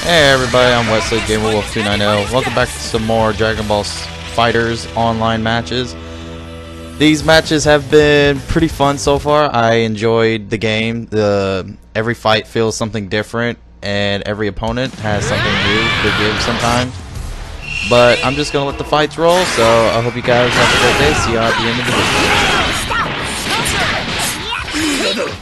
Hey everybody, I'm Wesley, GamerWolf290. Welcome back to some more Dragon Ball Fighterz online matches. These matches have been pretty fun so far. I enjoyed the game. Every fight feels something different, and every opponent has something new to give sometimes. But I'm just gonna let the fights roll, so I hope you guys have a great day. See you at the end of the video.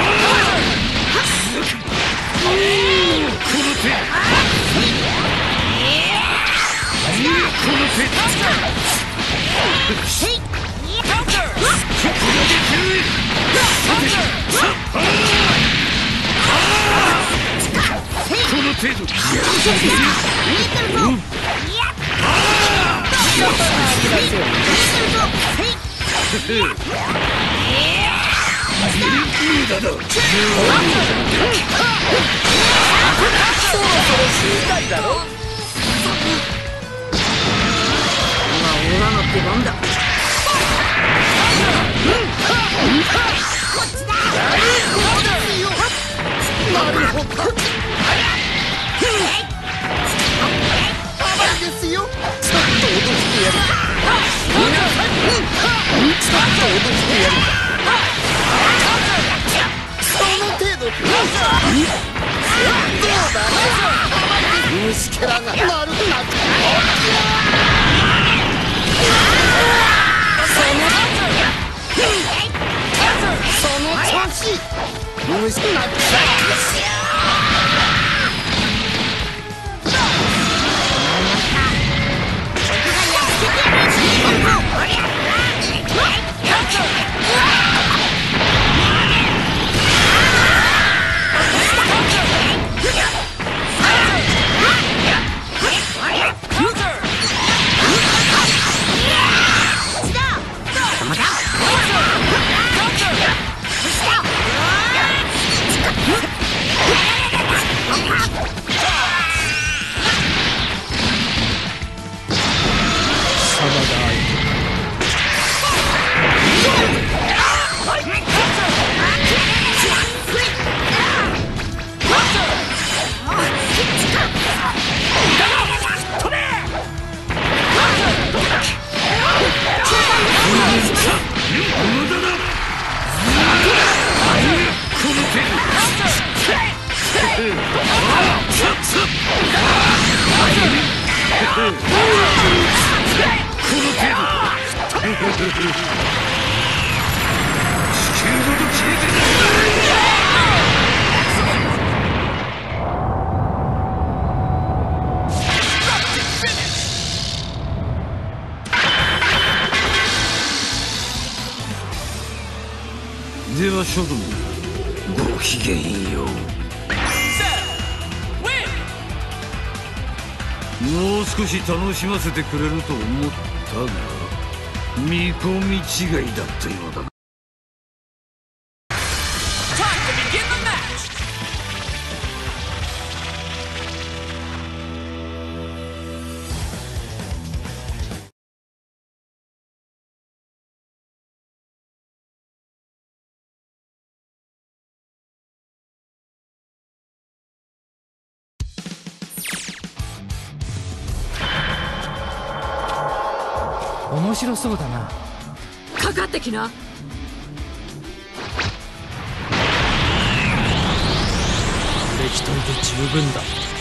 もう少し楽しませてくれると思ったが見込み違いだったようだ。 面白そうだな。かかってきな。できといて十分だ。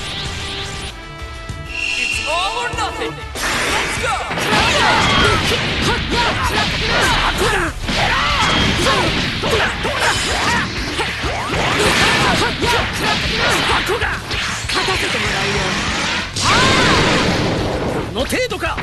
勝たせてもらうよ。この程度か。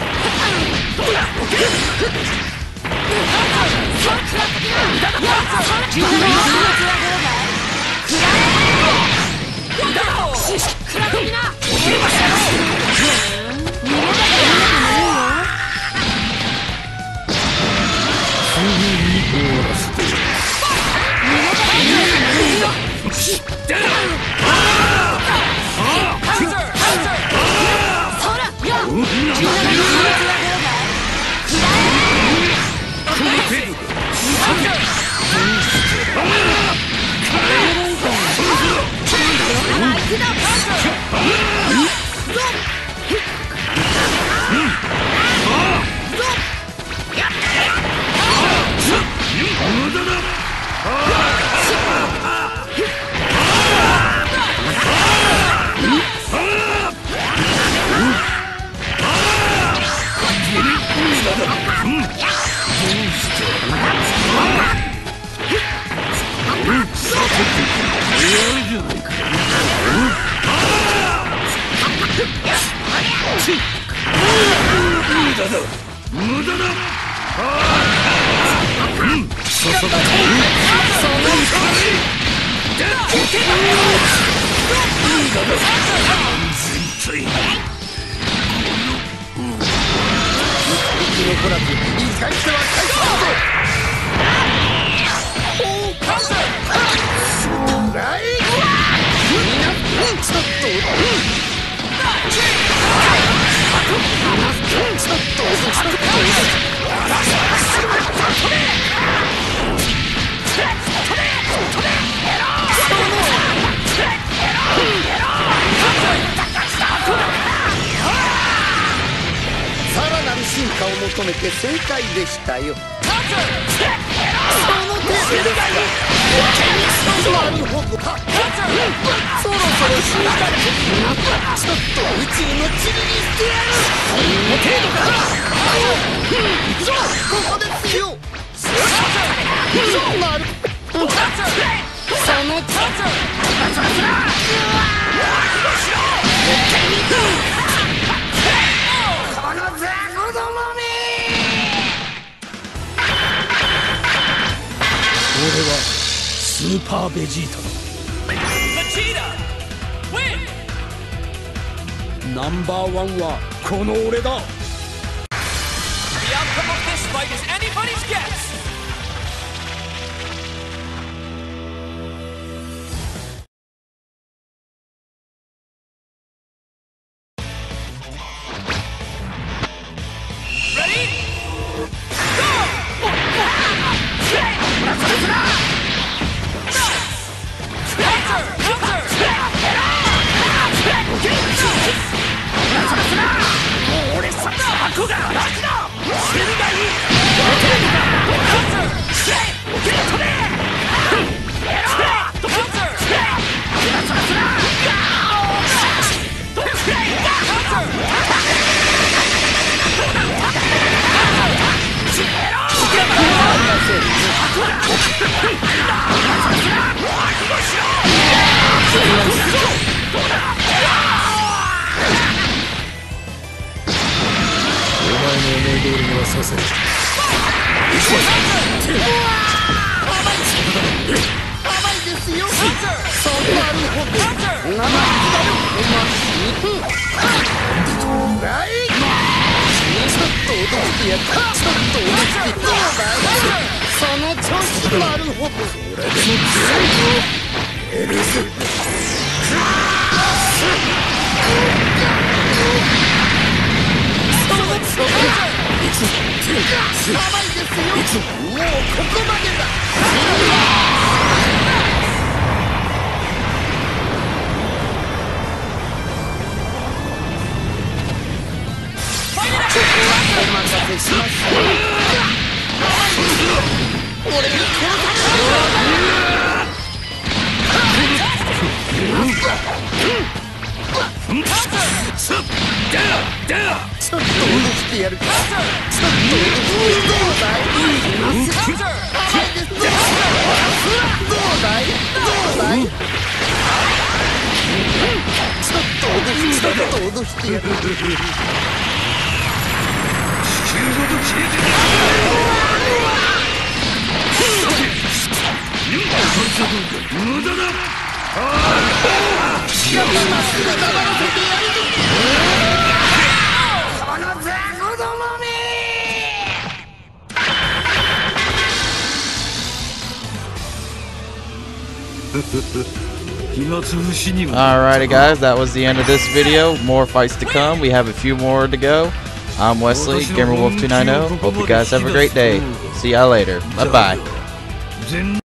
Get up! 求めて正解でしたよ。そろそろ死んだ。ちょっと宇宙の塵にしてやる。その程度か。行くぞ、ここですよ。なる。その俺はスーパーベジータだ。ナンバーワンはこの俺だ。 Alrighty guys, that was the end of this video. More fights to come. We have a few more to go. I'm Wesley, GamerWolf290. Hope you guys have a great day. See y'all later. Bye bye.